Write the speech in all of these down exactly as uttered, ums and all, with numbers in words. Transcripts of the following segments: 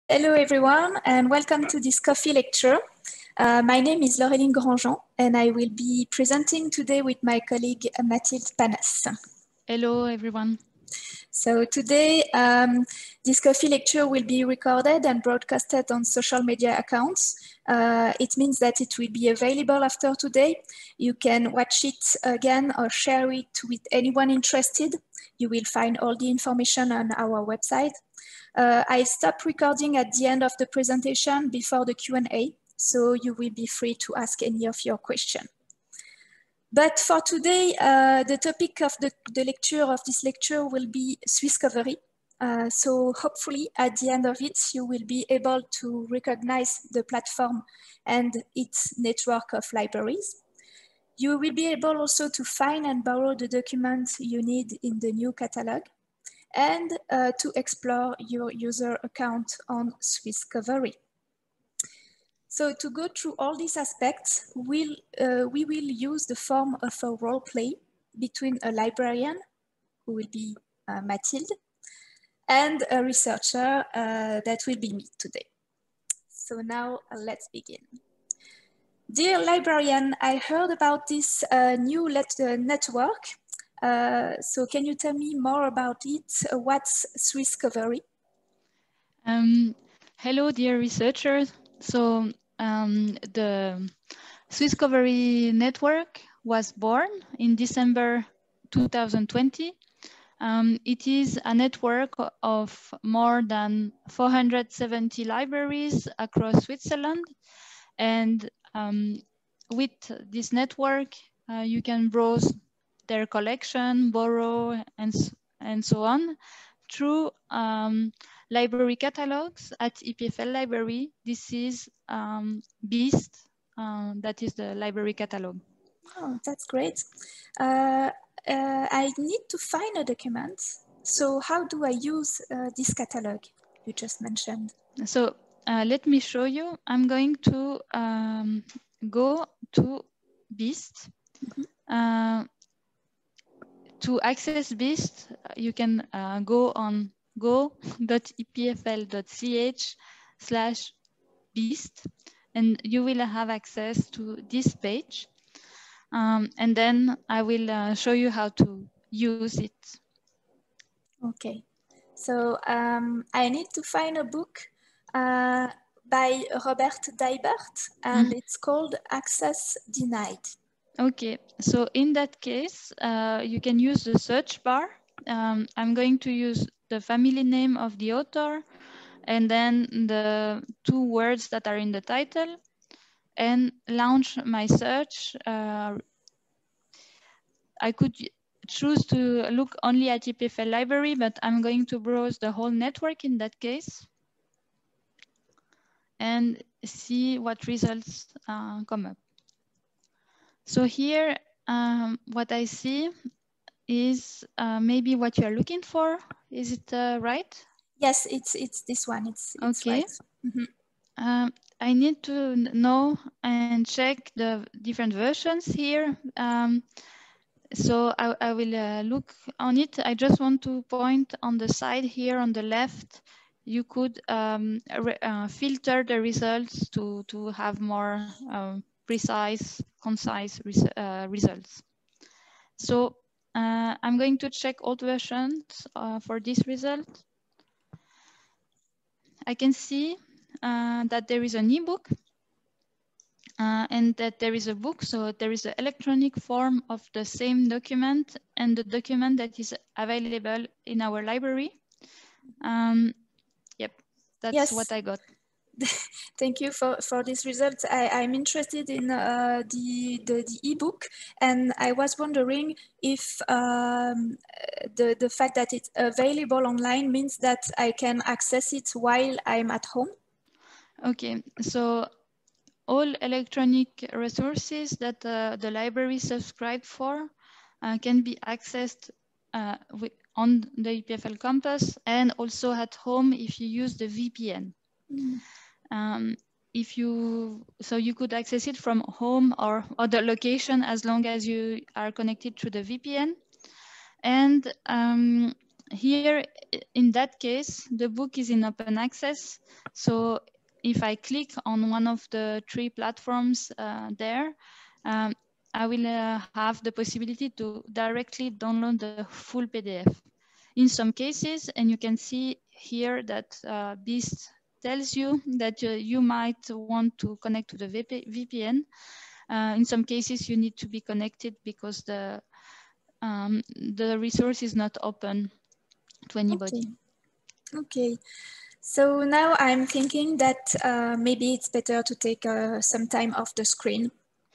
Hello everyone and welcome to this coffee lecture. Uh, my name is Laureline Grandjean and I will be presenting today with my colleague Mathilde Panas. Hello everyone. So today um, this coffee lecture will be recorded and broadcasted on social media accounts. Uh, it means that it will be available after today. You can watch it again or share it with anyone interested. You will find all the information on our website. Uh, I stop recording at the end of the presentation before the Q and A, so you will be free to ask any of your questions. But for today, uh, the topic of the, the lecture of this lecture will be Swisscovery. Uh, so hopefully at the end of it, you will be able to recognize the platform and its network of libraries. You will be able also to find and borrow the documents you need in the new catalog, and uh, to explore your user account on Swisscovery. So to go through all these aspects, we'll, uh, we will use the form of a role play between a librarian, who will be uh, Mathilde, and a researcher uh, that will be me today. So now uh, let's begin. Dear librarian, I heard about this uh, new let uh, network. Uh, so can you tell me more about it? Uh, what's Swisscovery? Um, hello, dear researchers. So um, the Swisscovery network was born in December two thousand twenty. Um, it is a network of more than four hundred seventy libraries across Switzerland. And um, with this network, uh, you can browse their collection, borrow, and, and so on through um, library catalogs at E P F L Library. This is um, BEAST, um, that is the library catalog. Oh, that's great. Uh, uh, I need to find a document. So how do I use uh, this catalog you just mentioned? So uh, let me show you. I'm going to um, go to BEAST. Mm-hmm. uh, to access BEAST, you can uh, go on go dot e p f l dot c h slash BEAST, and you will have access to this page. Um, and then I will uh, show you how to use it. Okay, so um, I need to find a book uh, by Robert Deibert, and mm-hmm. It's called Access Denied. Okay, so in that case, uh, you can use the search bar. Um, I'm going to use the family name of the author and then the two words that are in the title and launch my search. Uh, I could choose to look only at E P F L Library, but I'm going to browse the whole network in that case and see what results uh, come up. So here, um, what I see is uh, maybe what you are looking for. Is it uh, right? Yes, it's it's this one. It's, it's okay. Right. Mm-hmm. um, I need to know and check the different versions here. Um, so I, I will uh, look on it. I just want to point on the side here on the left. You could um, uh, filter the results to, to have more um, precise, concise res uh, results. So uh, I'm going to check all versions uh, for this result. I can see uh, that there is an ebook uh, and that there is a book. So there is an electronic form of the same document and the document that is available in our library. Um, yep, that's yes. what I got. Thank you for, for this result. I, I'm interested in uh, the, the, the ebook, and I was wondering if um, the, the fact that it's available online means that I can access it while I'm at home. Okay, so all electronic resources that uh, the library subscribed for uh, can be accessed uh, with, on the E P F L campus and also at home if you use the V P N. Mm. Um, if you so you could access it from home or other location as long as you are connected to the V P N. And um, here, in that case, the book is in open access. So if I click on one of the three platforms uh, there, um, I will uh, have the possibility to directly download the full P D F. In some cases, and you can see here that uh, this tells you that uh, you might want to connect to the V P N. Uh, in some cases, you need to be connected because the um, the resource is not open to anybody. Okay. Okay. So now I'm thinking that uh, maybe it's better to take uh, some time off the screen.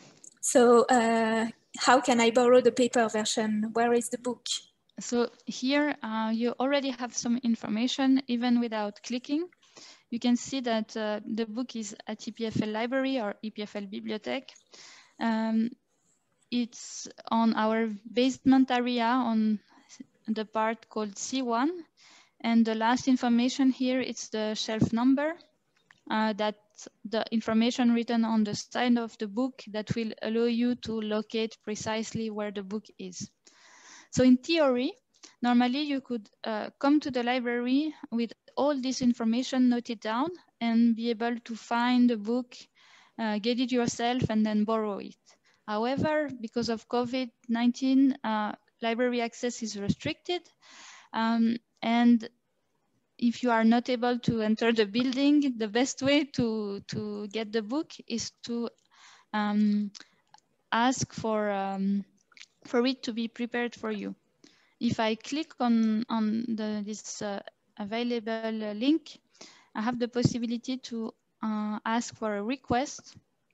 So uh, how can I borrow the paper version? Where is the book? So here uh, you already have some information even without clicking. You can see that uh, the book is at E P F L Library or E P F L Bibliothèque. Um, it's on our basement area on the part called C one. And the last information here, it's the shelf number. Uh, that the information written on the side of the book that will allow you to locate precisely where the book is. So in theory, normally you could uh, come to the library with all this information noted down and be able to find the book, uh, get it yourself, and then borrow it. However, because of COVID nineteen, uh, library access is restricted. Um, and if you are not able to enter the building, the best way to, to get the book is to um, ask for, um, for it to be prepared for you. If I click on, on the, this uh, available link, I have the possibility to uh, ask for a request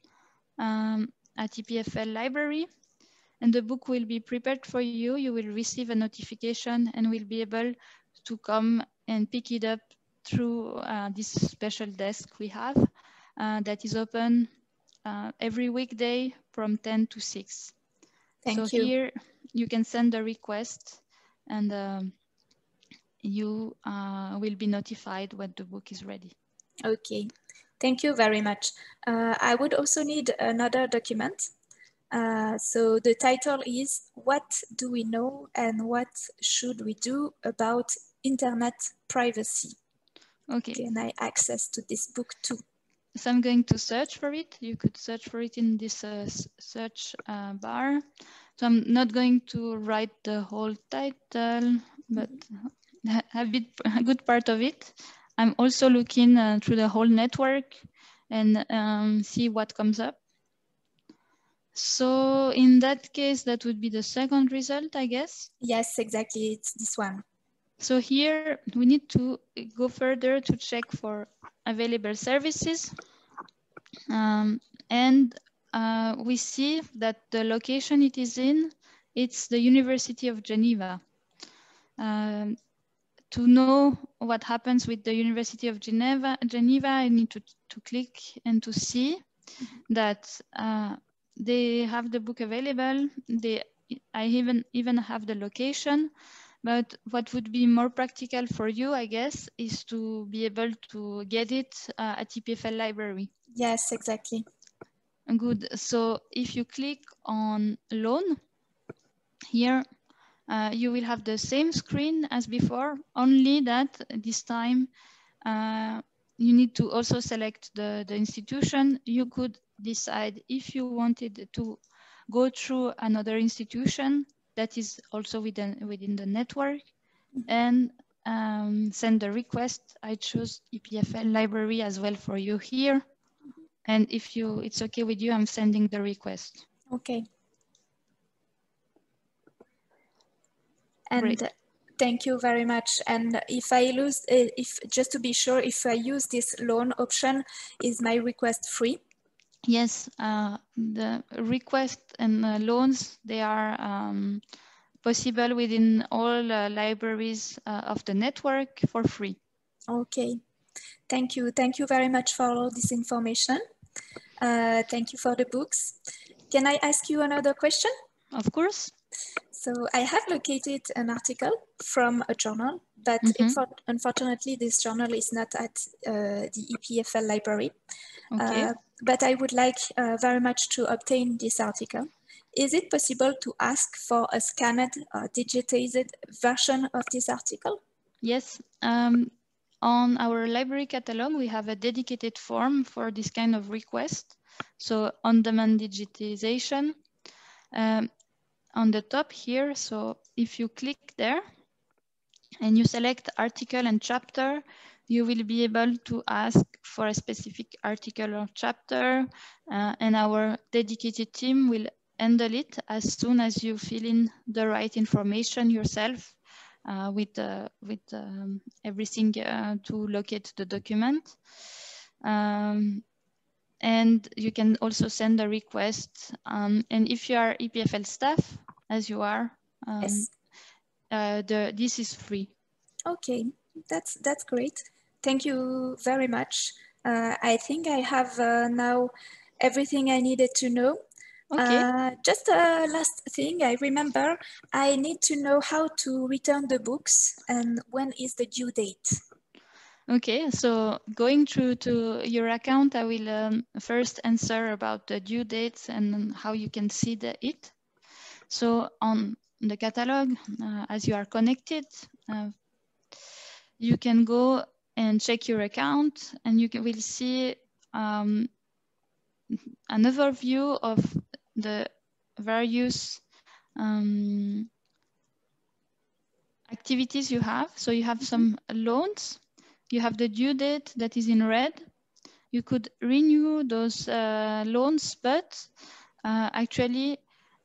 um, at E P F L Library, and the book will be prepared for you. You will receive a notification and will be able to come and pick it up through uh, this special desk we have uh, that is open uh, every weekday from ten to six. Thank so you. Here you can send a request and um, you uh, will be notified when the book is ready. Okay, thank you very much. Uh, I would also need another document. Uh, so the title is What Do We Know and What Should We Do About Internet Privacy? Okay. Can I access to this book too? So I'm going to search for it. You could search for it in this uh, search uh, bar. So I'm not going to write the whole title, but mm-hmm. a, bit, a good part of it. I'm also looking uh, through the whole network and um, see what comes up. So in that case, that would be the second result, I guess. Yes, exactly. It's this one. So here we need to go further to check for available services. Um, and uh, we see that the location it is in, it's the University of Geneva. Um, to know what happens with the University of Geneva, Geneva, I need to, to click and to see that uh, they have the book available. They, I even, even have the location. But what would be more practical for you, I guess, is to be able to get it uh, at E P F L Library. Yes, exactly. Good. So if you click on loan, here uh, you will have the same screen as before, only that this time uh, you need to also select the, the institution. You could decide if you wanted to go through another institution that is also within, within the network, and um, send the request. I choose E P F L Library as well for you here. And if you, it's okay with you, I'm sending the request. Okay. And Great. Thank you very much. And if I lose, if just to be sure, if I use this loan option, is my request free? Yes, uh, the request and uh, loans, they are um, possible within all uh, libraries uh, of the network for free. Okay, thank you. Thank you very much for all this information. Uh, thank you for the books. Can I ask you another question? Of course. So I have located an article from a journal, but Mm-hmm. unfortunately this journal is not at uh, the E P F L library. Okay. Uh, but I would like uh, very much to obtain this article. is it possible to ask for a scanned or digitized version of this article? Yes. Um, on our library catalog, we have a dedicated form for this kind of request. So on-demand digitization. Um, on the top here, so if you click there and you select article and chapter, you will be able to ask for a specific article or chapter, uh, and our dedicated team will handle it as soon as you fill in the right information yourself uh, with, uh, with um, everything uh, to locate the document. Um, and you can also send a request. Um, and if you are E P F L staff, as you are, um, Yes. uh, the, this is free. Okay, that's, that's great. Thank you very much. Uh, I think I have uh, now everything I needed to know. Okay. Uh, just a last thing, I remember I need to know how to return the books and when is the due date. Okay, so going through to your account, I will um, first answer about the due dates and how you can see the it. So on the catalog, uh, as you are connected, uh, you can go and check your account, and you can, will see um, an overview of the various um, activities you have. So you have some loans, you have the due date that is in red. You could renew those uh, loans, but uh, actually,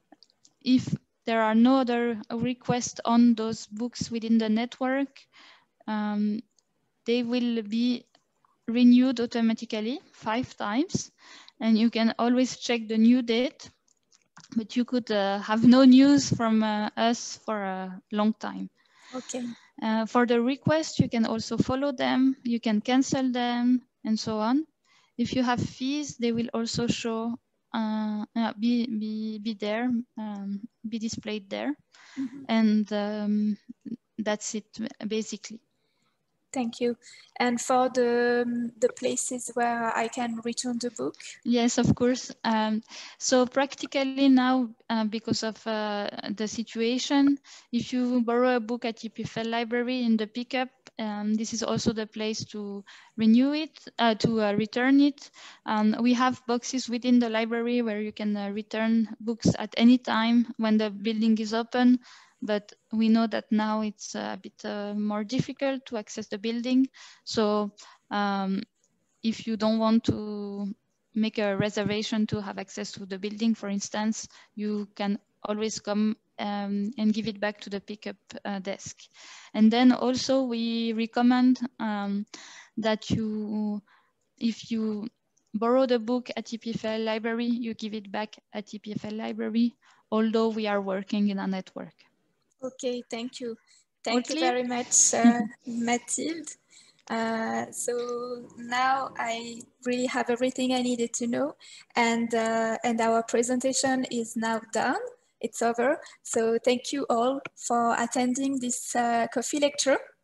if there are no other requests on those books within the network, um, they will be renewed automatically five times, and you can always check the new date, but you could uh, have no news from uh, us for a long time. Okay. Uh, for the request, you can also follow them, you can cancel them, and so on. If you have fees, they will also show, uh, uh, be, be, be there, um, be displayed there. Mm-hmm. And um, that's it, basically. Thank you. And for the, um, the places where I can return the book? Yes, of course. Um, so practically now, uh, because of uh, the situation, if you borrow a book at E P F L library in the pickup, um, this is also the place to renew it, uh, to uh, return it. Um, we have boxes within the library where you can uh, return books at any time when the building is open. But we know that now it's a bit uh, more difficult to access the building. So um, if you don't want to make a reservation to have access to the building, for instance, you can always come um, and give it back to the pickup uh, desk. And then also we recommend um, that you, if you borrow the book at E P F L library, you give it back at E P F L library, although we are working in a network. Okay, thank you. Thank you very much, uh, Mathilde. Uh, so now I really have everything I needed to know, and uh, and our presentation is now done. It's over. So thank you all for attending this uh, coffee lecture.